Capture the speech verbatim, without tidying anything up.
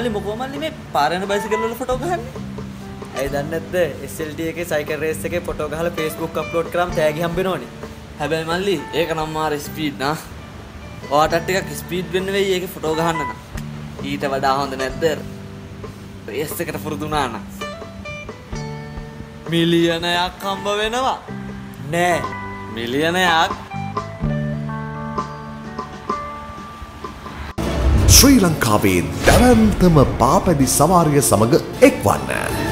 මල්ලි මොකෝ මල්ලි මේ පාරේන බයිසිකල් වල ෆොටෝ ගහන්නේ? ඇයි දන්නේ නැද්ද? S L T එකේ සයිකල් රේස් එකේ ෆොටෝ ගහලා Facebook අප්ලෝඩ් කරාම තෑගි හම්බෙනවනේ. හැබැයි මල්ලි ඒක නම් මාර ස්පීඩ් නා. ඔයාටත් ටිකක් ස්පීඩ් වෙන්න වෙයි ඒකේ ෆොටෝ ගහන්න නම්. ඊට වඩා හොඳ නැද්ද? රේස් එකට පුරුදු වුණා නම්. මිලියනයක් හම්බ වෙනවා. නෑ මිලියනයක්. ශ්‍රී ලංකාවේ දැවැන්තම පාපැදි සවාරිය සමග එක්වන්න.